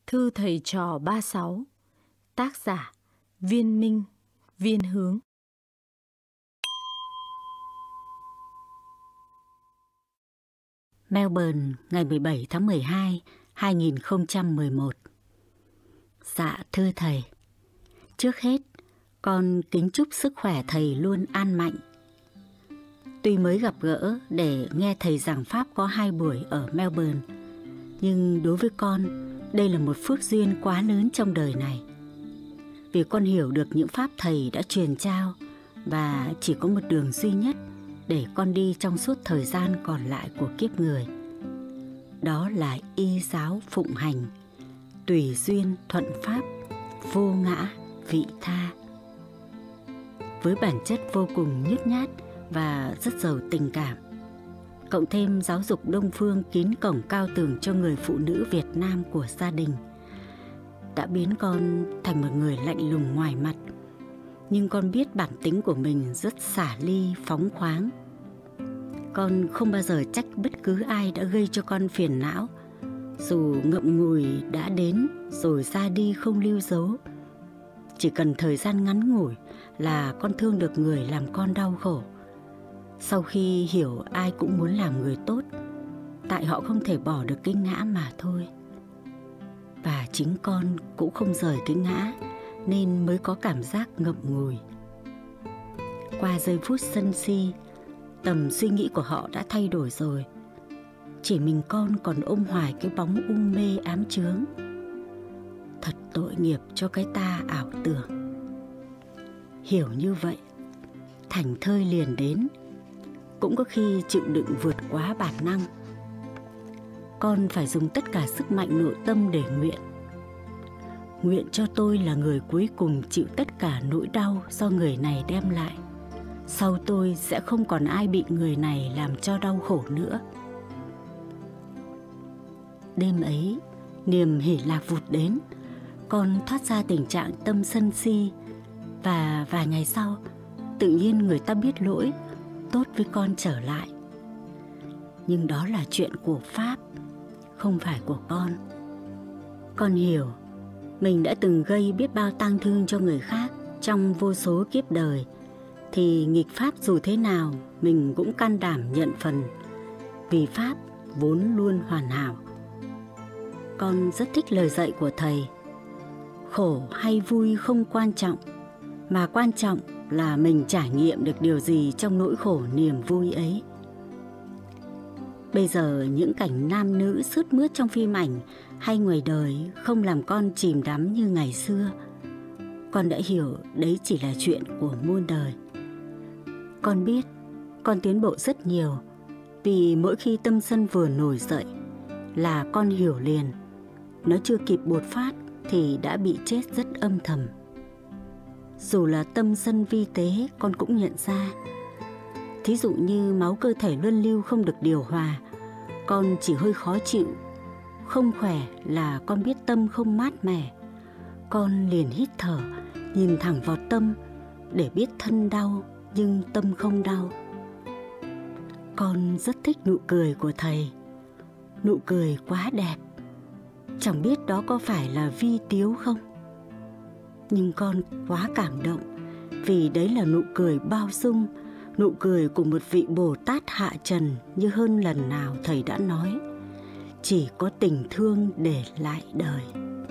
Thư thầy trò 36. Tác giả Viên Minh, Viên Hướng. Melbourne, ngày 17 tháng 12, 2011. Dạ thưa thầy, trước hết con kính chúc sức khỏe thầy luôn an mạnh. Tuy mới gặp gỡ để nghe thầy giảng pháp có 2 buổi ở Melbourne, nhưng đối với con, đây là một phước duyên quá lớn trong đời này. Vì con hiểu được những pháp thầy đã truyền trao và chỉ có một đường duy nhất để con đi trong suốt thời gian còn lại của kiếp người. Đó là y giáo phụng hành, tùy duyên thuận pháp, vô ngã vị tha. Với bản chất vô cùng nhút nhát và rất giàu tình cảm, cộng thêm giáo dục Đông phương kín cổng cao tường cho người phụ nữ Việt Nam của gia đình, đã biến con thành một người lạnh lùng ngoài mặt. Nhưng con biết bản tính của mình rất xả ly, phóng khoáng. Con không bao giờ trách bất cứ ai đã gây cho con phiền não, dù ngậm ngùi đã đến rồi ra đi không lưu dấu. Chỉ cần thời gian ngắn ngủi là con thương được người làm con đau khổ. Sau khi hiểu ai cũng muốn làm người tốt, tại họ không thể bỏ được cái ngã mà thôi. Và chính con cũng không rời cái ngã, nên mới có cảm giác ngậm ngùi. Qua giây phút sân si, tầm suy nghĩ của họ đã thay đổi rồi. Chỉ mình con còn ôm hoài cái bóng u mê ám chướng. Thật tội nghiệp cho cái ta ảo tưởng. Hiểu như vậy, thảnh thơi liền đến, cũng có khi chịu đựng vượt quá bản năng. Con phải dùng tất cả sức mạnh nội tâm để nguyện. Nguyện cho tôi là người cuối cùng chịu tất cả nỗi đau do người này đem lại. Sau tôi sẽ không còn ai bị người này làm cho đau khổ nữa. Đêm ấy, niềm hỷ lạc vụt đến, con thoát ra tình trạng tâm sân si. Và vài ngày sau, tự nhiên người ta biết lỗi, tốt với con trở lại. Nhưng đó là chuyện của Pháp, không phải của con. Con hiểu, mình đã từng gây biết bao tang thương cho người khác trong vô số kiếp đời, thì nghịch Pháp dù thế nào mình cũng can đảm nhận phần, vì Pháp vốn luôn hoàn hảo. Con rất thích lời dạy của thầy. Khổ hay vui không quan trọng, mà quan trọng là mình trải nghiệm được điều gì trong nỗi khổ niềm vui ấy. Bây giờ những cảnh nam nữ sướt mướt trong phim ảnh hay ngoài đời không làm con chìm đắm như ngày xưa. Con đã hiểu đấy chỉ là chuyện của muôn đời. Con biết con tiến bộ rất nhiều, vì mỗi khi tâm sân vừa nổi dậy là con hiểu liền. Nó chưa kịp bột phát thì đã bị chết rất âm thầm. Dù là tâm sân vi tế, con cũng nhận ra. Thí dụ như máu cơ thể luân lưu không được điều hòa, con chỉ hơi khó chịu. Không khỏe là con biết tâm không mát mẻ. Con liền hít thở, nhìn thẳng vào tâm để biết thân đau nhưng tâm không đau. Con rất thích nụ cười của thầy. Nụ cười quá đẹp. Chẳng biết đó có phải là vi tiếu không? Nhưng con quá cảm động, vì đấy là nụ cười bao dung, nụ cười của một vị Bồ Tát hạ trần, như hơn lần nào thầy đã nói, chỉ có tình thương để lại đời.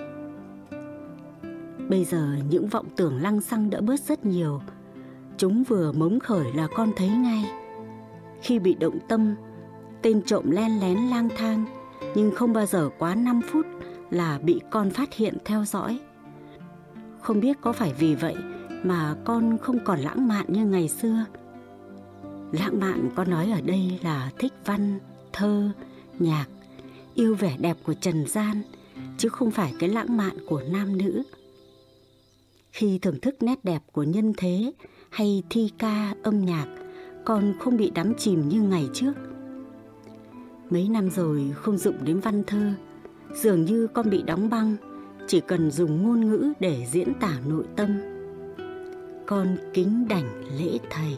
Bây giờ những vọng tưởng lăng xăng đã bớt rất nhiều. Chúng vừa mống khởi là con thấy ngay. Khi bị động tâm, tên trộm len lén lang thang, nhưng không bao giờ quá 5 phút là bị con phát hiện theo dõi. Không biết có phải vì vậy mà con không còn lãng mạn như ngày xưa. Lãng mạn con nói ở đây là thích văn, thơ, nhạc, yêu vẻ đẹp của trần gian, chứ không phải cái lãng mạn của nam nữ. Khi thưởng thức nét đẹp của nhân thế hay thi ca âm nhạc, con không bị đắm chìm như ngày trước. Mấy năm rồi không dụng đến văn thơ, dường như con bị đóng băng, chỉ cần dùng ngôn ngữ để diễn tả nội tâm. Con kính đảnh lễ thầy.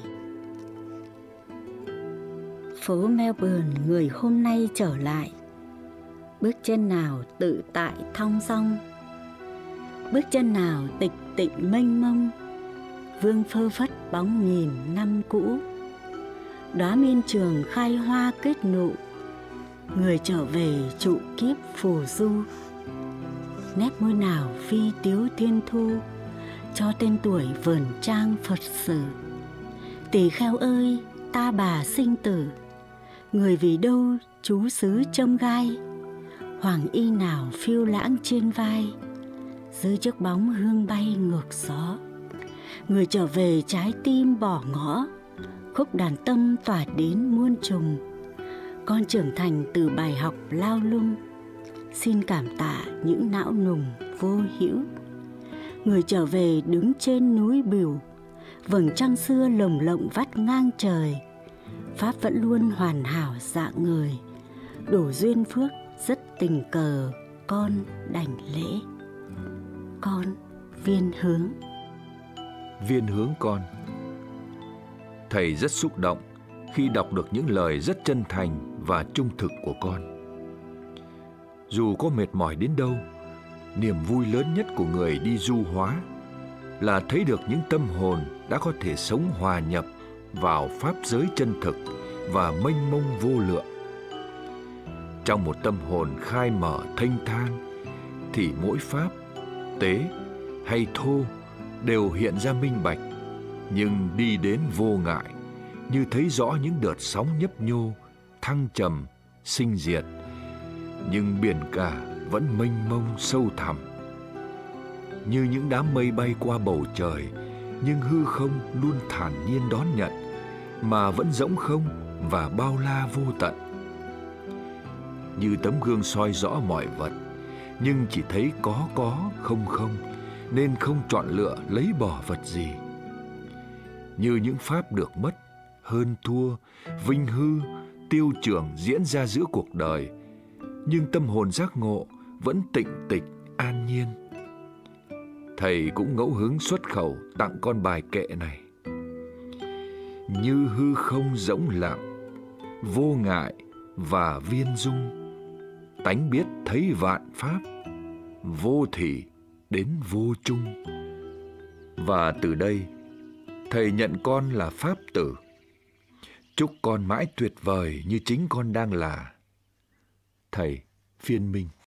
Phố Melbourne người hôm nay trở lại. Bước chân nào tự tại thong dong, bước chân nào tịch tịnh mênh mông, vương phơ phất bóng nghìn năm cũ. Đóa miên trường khai hoa kết nụ, người trở về trụ kiếp phù du. Nét môi nào phi tiếu thiên thu, cho tên tuổi vườn trang Phật sử. Tỳ kheo ơi, ta bà sinh tử, người vì đâu trú xứ trông gai. Hoàng y nào phiêu lãng trên vai, dưới chiếc bóng hương bay ngược gió. Người trở về trái tim bỏ ngõ, khúc đàn tâm tỏa đến muôn trùng. Con trưởng thành từ bài học lao lung, xin cảm tạ những não nùng vô hữu. Người trở về đứng trên núi Bửu, vầng trăng xưa lồng lộng vắt ngang trời. Pháp vẫn luôn hoàn hảo dạng người, đủ duyên phước rất tình cờ, con đảnh lễ. Con Viên Hướng. Viên Hướng con. Thầy rất xúc động khi đọc được những lời rất chân thành và trung thực của con. Dù có mệt mỏi đến đâu, niềm vui lớn nhất của người đi du hóa là thấy được những tâm hồn đã có thể sống hòa nhập vào pháp giới chân thực và mênh mông vô lượng. Trong một tâm hồn khai mở thênh thang thì mỗi pháp, tế hay thô đều hiện ra minh bạch, nhưng đi đến vô ngại, như thấy rõ những đợt sóng nhấp nhô, thăng trầm, sinh diệt, nhưng biển cả vẫn mênh mông sâu thẳm. Như những đám mây bay qua bầu trời, nhưng hư không luôn thản nhiên đón nhận, mà vẫn rỗng không và bao la vô tận. Như tấm gương soi rõ mọi vật, nhưng chỉ thấy có không không, nên không chọn lựa lấy bỏ vật gì. Như những pháp được mất, hơn thua, vinh hư, tiêu trường diễn ra giữa cuộc đời, nhưng tâm hồn giác ngộ vẫn tịnh tịch an nhiên. Thầy cũng ngẫu hứng xuất khẩu tặng con bài kệ này. Như hư không rỗng lặng, vô ngại và viên dung, tánh biết thấy vạn pháp, vô thỉ đến vô chung. Và từ đây, thầy nhận con là pháp tử. Chúc con mãi tuyệt vời như chính con đang là. Thầy Phiên Minh.